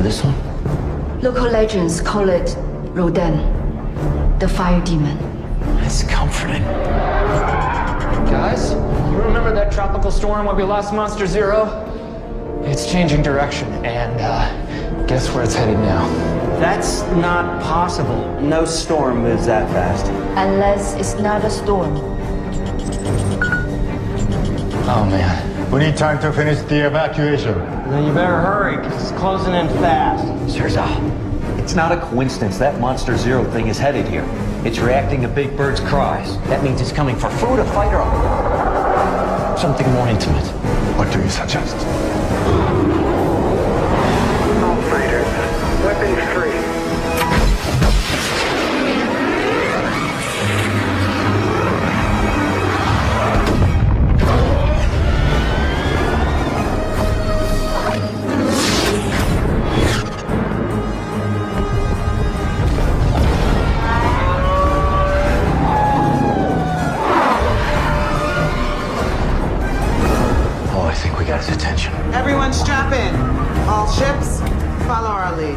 this one? Local legends call it Rodan, the fire demon. That's comforting. Guys, you remember that tropical storm where we lost Monster Zero? It's changing direction, and guess where it's headed now? That's not possible. No storm moves that fast. Unless it's not a storm. Oh man. We need time to finish the evacuation. Then you better hurry, because it's closing in fast. Sirza, it's not a coincidence that Monster Zero thing is headed here. It's reacting to Big Bird's cries. That means it's coming for food, a fight, or something more intimate. What do you suggest? All fighters, weapons free. His attention. Everyone strap in. All ships, follow our lead.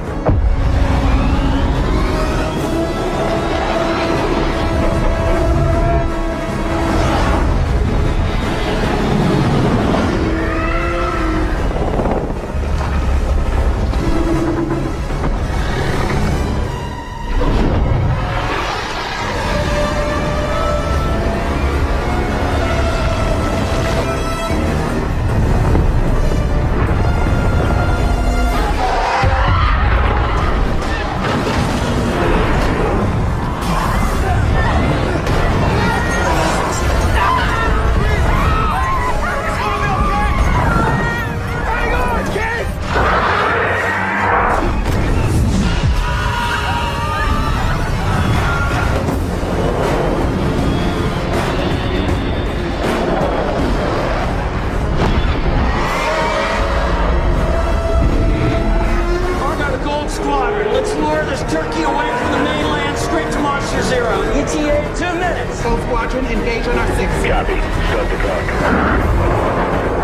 Let's lure this turkey away from the mainland straight to Monster Zero. ETA 2 minutes. Full squadron engage on our 6th. Copy. Start the clock.